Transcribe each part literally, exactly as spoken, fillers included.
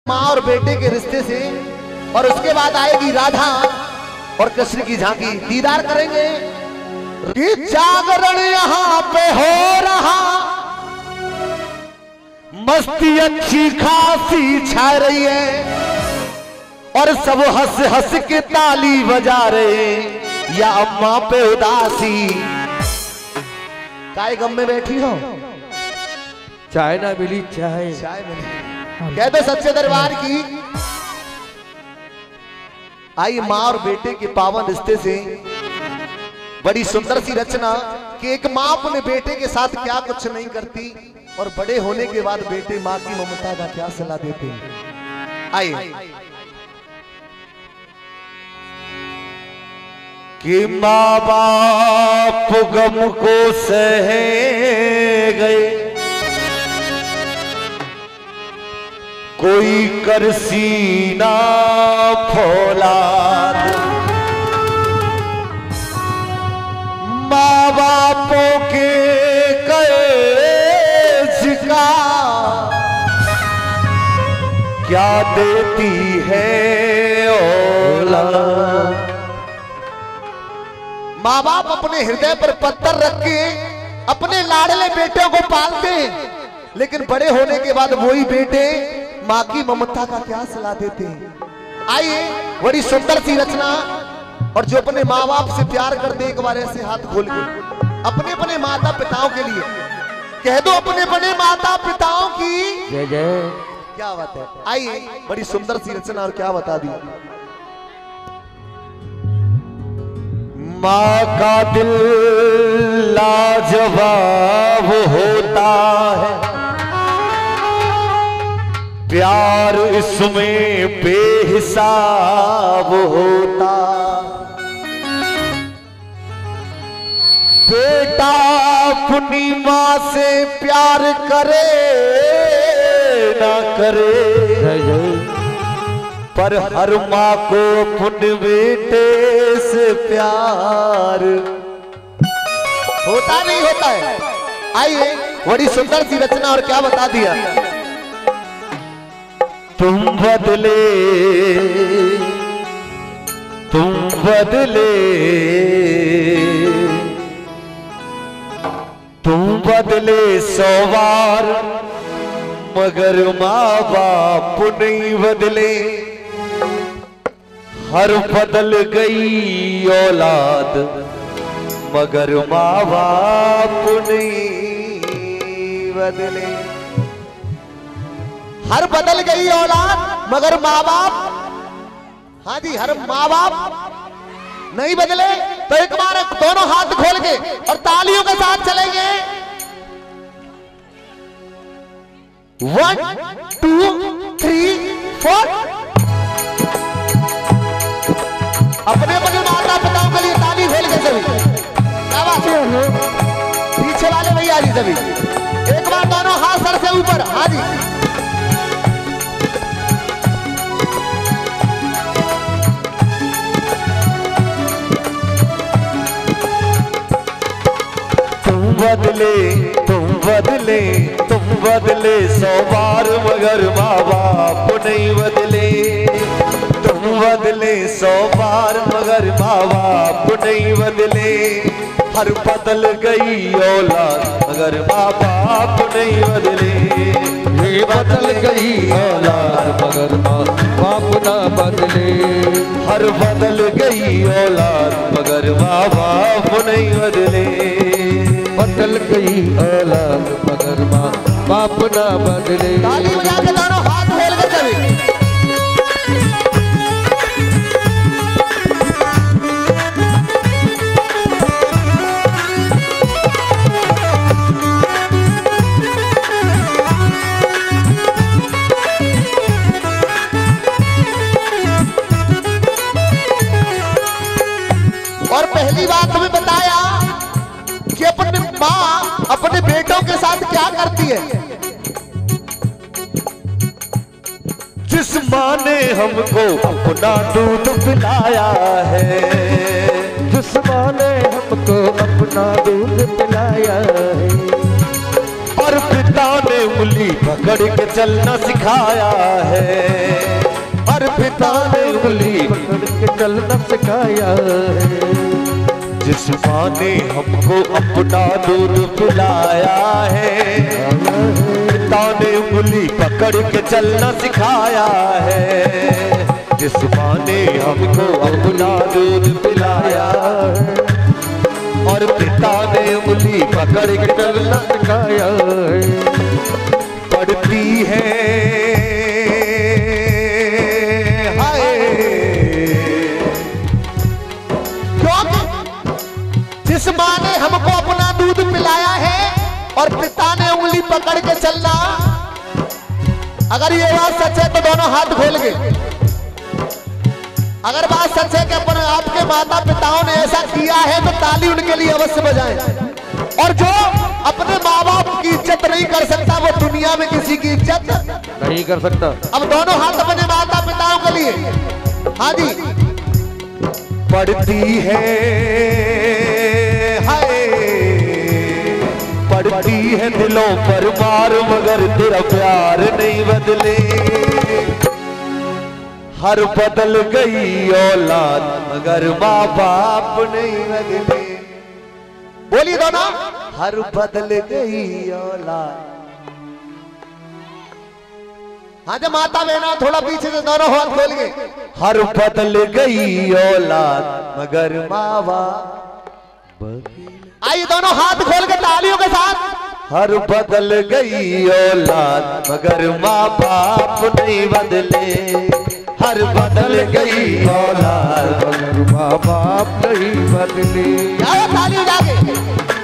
माँ और बेटे के रिश्ते से, और उसके बाद आएगी राधा और कृष्ण की झांकी। दीदार करेंगे कि जागरण यहाँ पे हो रहा, मस्ती अच्छी खासी छा रही है और सब हंस हंस के ताली बजा रहे हैं। या अम्मा पे उदासी काय गम में बैठी हो, चाय ना मिली चाय चाय मिली कह दो सच्चे दरबार की। आई माँ और बेटे के पावन रिश्ते से बड़ी सुंदर सी रचना कि एक माँ अपने बेटे के साथ क्या कुछ नहीं करती और बड़े होने के बाद बेटे माँ की ममता का क्या सलाह देते हैं। आइए कि माँ बाप गम को सहे गए, कोई करसी ना फौलाद, माँ बापों के कर्ज का क्या देती है औलाद। माँ बाप अपने हृदय पर पत्थर रख के अपने लाडले बेटों को पालते हैं, लेकिन बड़े होने के बाद वही बेटे माँ की ममता का क्या सलाह देते हैं। आइए बड़ी सुंदर सी रचना, और जो अपने माँ बाप से प्यार करते एक बार ऐसे हाथ खोल के अपने अपने माता पिताओं के लिए कह दो, अपने अपने माता पिताओं की जय जय। क्या बात है। आइए बड़ी सुंदर सी रचना, और क्या बता दी। माँ का दिल लाजवाब होता है, प्यार इसमें बेहिसाब होता। बेटा अपनी माँ से प्यार करे ना करे, पर हर माँ को अपने बेटे से प्यार होता नहीं होता है। आइए बड़ी सुंदर सी रचना, और क्या बता दिया। तुम बदले तुम बदले तुम बदले सौ बार, मगर माँ बाप नहीं बदले। हर बदल गई औलाद, मगर माँ बाप नहीं बदले। हर बदल गई औलाद मगर माँ बाप, हाँ जी, हर माँ बाप नहीं बदले। तो एक बार दोनों हाथ खोल के और तालियों के साथ चलेंगे। One two three four. अपने अपने माता पिताओं के लिए ताली खोल के सभी। क्या बात है, पीछे वाले भैया जी सभी एक बार दोनों हाथ सर से ऊपर। हाँ जी, बदले तुम बदले तुम बदले सौ बार, मगर माँ बाप नहीं बदले। तुम बदले सौ बार मगर माँ बाप नहीं बदले। हर बदल गई औलाद मगर माँ बाप नहीं बदले। ये बदल गई औलाद मगर माँ बाप ना बदले। हर बदल गई औलाद मगर माँ बाप नहीं बदले। बदल गई औलाद मगर माँ बाप ना बदले। ताली बजा के दोनों हाथ खोल के चले। और पहली बात तुम्हें बताया कि अपने माँ अपने बेटों के साथ क्या करती है। जिस माँ ने हमको अपना दूध पिलाया है, जिस माँ ने हमको अपना दूध पिलाया है, और पिता ने उंगली पकड़ के चलना सिखाया है, हर पिता ने उंगली पकड़ के चलना सिखाया है। जिस माँ ने हमको अपना दूध पिलाया है, पिता ने उंगली पकड़ के चलना सिखाया है। जिस माँ ने हमको अपना दूध पिलाया है, और पिता ने उंगली पकड़ के चलना सिखाया है। पढ़ती है हाय, जिस माँ ने हमको अपना दूध पिलाया है और पिता ने उंगली पकड़ के चलना। अगर ये बात सच है तो दोनों हाथ खोल के, अगर बात सच है कि अपन आपके माता पिताओं ने ऐसा किया है तो ताली उनके लिए अवश्य बजाएं। और जो अपने माँ बाप की इज्जत नहीं कर सकता वो दुनिया में किसी की इज्जत नहीं कर सकता। अब दोनों हाथ अपने माता पिताओं के लिए। हाँ जी। पढ़ती है हाय, पढ़ती है दिलों पर मार, मगर तेरा प्यार नहीं बदले। हर बदल गई औलाद मगर माँ बाप नहीं बदले। बोली दोनों। हर बदल गई औलाद। हाँ जब माता बहना थोड़ा पीछे से दोनों हाथ खोल के। हर बदल गई औलाद मगर माँ बाप। आइए दोनों हाथ खोल के तालियों के साथ। हर बदल गई औलाद मगर माँ बाप नहीं बदले। हर बदल गई औलाद मगर माँ बाप नहीं बदले। जाओ तालियों जाके।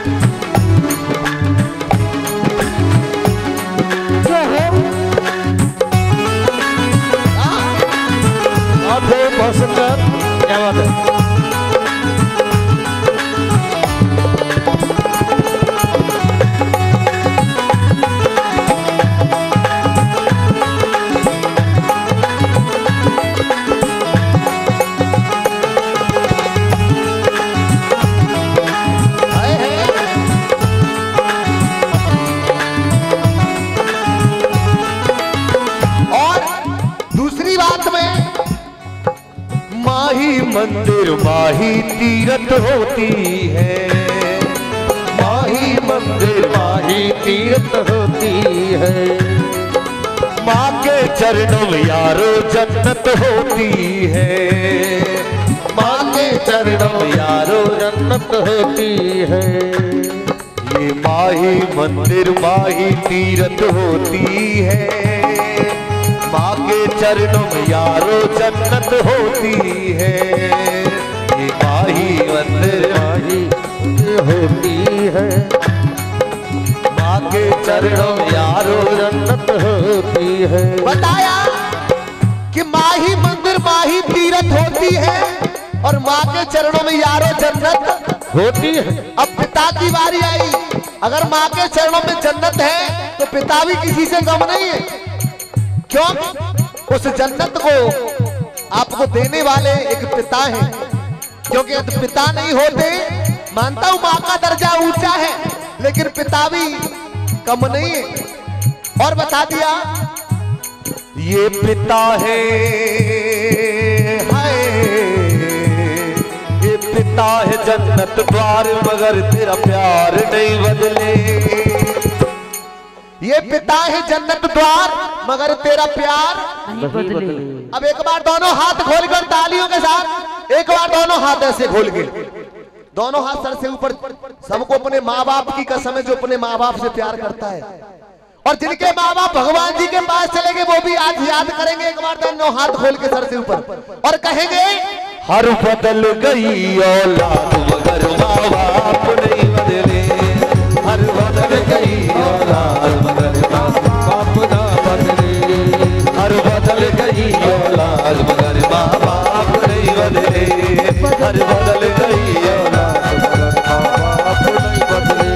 क्या बात है। मंदिर माही तीरथ होती है, माही मंदिर माही तीरथ होती है। माँ के चरणों में यारो जन्नत होती है, माँ के चरणों में यारो जन्नत होती है। ये माही मंदिर माही तीरथ होती है, माँ के चरणों में यारो जन्नत होती है। ये माही मंदिर माही होती है, माँ के चरणों में यारो जन्नत होती है। बताया कि माही मंदिर माही तीरथ होती है और माँ के चरणों में यारो जन्नत होती है। अब पिता की बारी आई। अगर माँ के चरणों में जन्नत है तो पिता भी किसी से कम नहीं है। क्यों? उस जन्नत को आपको देने वाले एक पिता हैं। क्योंकि यदि पिता नहीं होते, मानता हूं माँ का दर्जा ऊंचा है लेकिन पिता भी कम नहीं है। और बता दिया ये पिता है हाय, ये पिता है जन्नत द्वार मगर तेरा प्यार नहीं बदले। ये पिता है जन्नत द्वार मगर तेरा प्यार नहीं बदले। अब एक बार दोनों हाथ खोलकर तालियों के साथ, एक बार दोनों हाथ ऐसे खोल के, दोनों हाथ सर से ऊपर। सबको अपने माँ बाप की कसम है जो अपने माँ बाप से प्यार करता है। और जिनके माँ बाप भगवान जी के पास चले गए वो भी आज याद करेंगे। एक बार दोनों हाथ खोल के सर से ऊपर और कहेंगे हर बदल गई औलाद मगर माँ बाप नहीं बदले। हर बदल गई औलाद मगर माँ बाप ना बदले। हर बदल गई औलाद मगर माँ बाप नहीं बदले। हर बदल गई औलाद मगर माँ बाप नहीं बदले।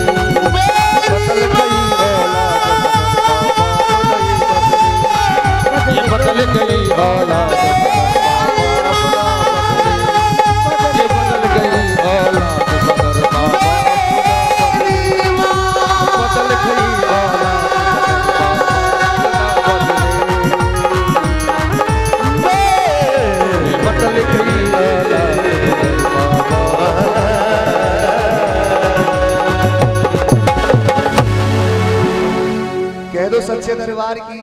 बदल गई औलाद, ये बदल गई सच्चे दरबार की।